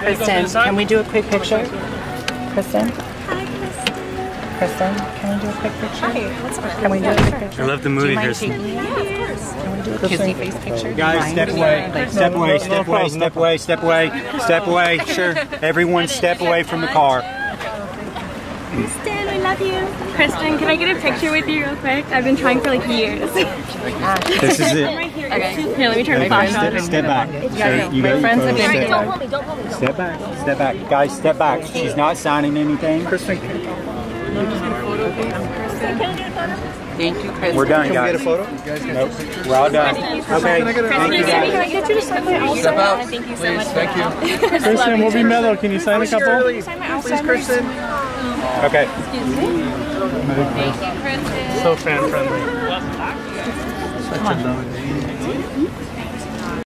Kristen, can we do a quick picture? Kristen? Hi, Kristen. Kristen, can we do a quick picture? Hi, what's up? Can we do a quick picture? I love the movie, Kristen. Yeah, of course. Can we do a kissy face picture? Guys, step away. Step away, step away, step away, step away, step away. Sure. Everyone step away from the car. Kristen, we love you. Kristen, can I get a picture with you real quick? I've been trying for like years. This is it. Okay. Here, let me turn my flash on. Step back. So you got friends your photo. have been Step Don't pull me, don't pull me. Step back. Step back. Guys, step back. She's not signing anything. Kristen. Thank you, Kristen. We're done, guys. Get a photo? Nope. We're all done. Okay. Thank you, Can I guys. get you to sign my outside? Step out, Thank you so please. much. Thank you. Kristen, we'll be mellow. Can you sign a couple? Please, Kristen. Okay. Thank you, Kristen. So fan friendly. Come on.